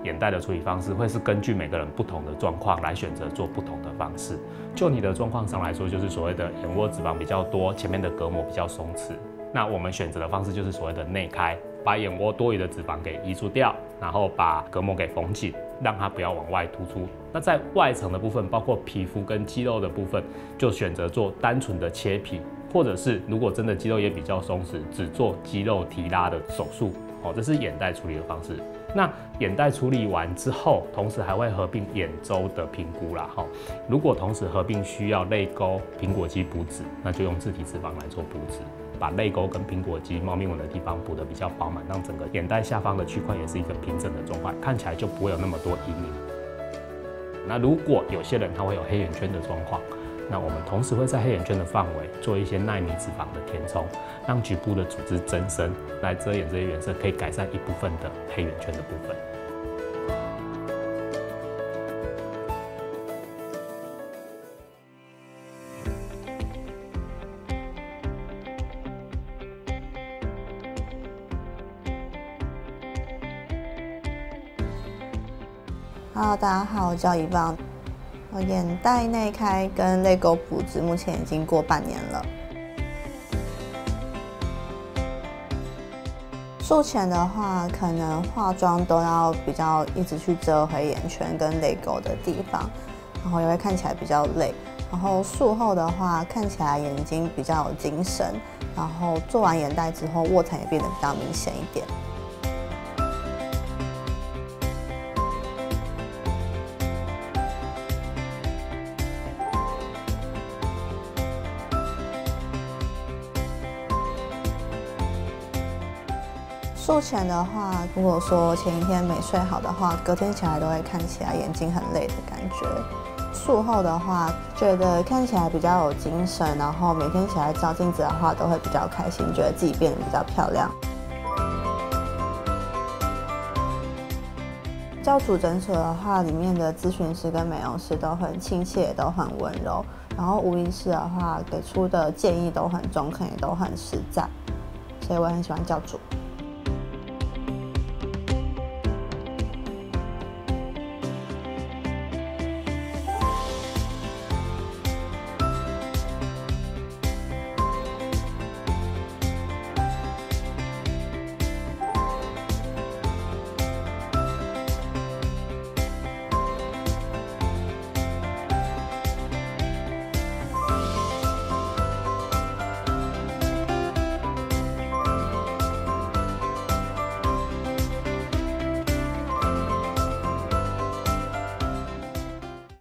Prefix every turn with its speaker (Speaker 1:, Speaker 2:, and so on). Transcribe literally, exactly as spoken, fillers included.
Speaker 1: 眼袋的处理方式会是根据每个人不同的状况来选择做不同的方式。就你的状况上来说，就是所谓的眼窝脂肪比较多，前面的隔膜比较松弛。那我们选择的方式就是所谓的内开，把眼窝多余的脂肪给移除掉，然后把隔膜给缝紧，让它不要往外突出。那在外层的部分，包括皮肤跟肌肉的部分，就选择做单纯的切皮，或者是如果真的肌肉也比较松弛，只做肌肉提拉的手术。哦，这是眼袋处理的方式。那眼袋处理完之后，同时还会合并眼周的评估啦。哈，如果同时合并需要泪沟、苹果肌补脂，那就用自体脂肪来做补脂，把泪沟跟苹果肌、猫咪纹的地方补得比较饱满，让整个眼袋下方的区块也是一个平整的状况，看起来就不会有那么多阴影。那如果有些人他会有黑眼圈的状况，那我们同时会在黑眼圈的范围做一些奈米脂肪的填充，让局部的组织增生，来遮掩这些原色，可以改善一部分的黑眼圈的部分。
Speaker 2: Hello， 大家好，我叫伊棒。我眼袋内开跟泪沟补脂目前已经过半年了。术前的话，可能化妆都要比较一直去遮黑眼圈跟泪沟的地方，然后也会看起来比较累。然后术后的话，看起来眼睛比较有精神，然后做完眼袋之后，卧蚕也变得比较明显一点。术前的话，如果说前一天没睡好的话，隔天起来都会看起来眼睛很累的感觉。术后的话，觉得看起来比较有精神，然后每天起来照镜子的话，都会比较开心，觉得自己变得比较漂亮。教主诊所的话，里面的咨询师跟美容师都很亲切，都很温柔。然后吴医师的话，给出的建议都很中肯，也都很实在，所以我很喜欢教主。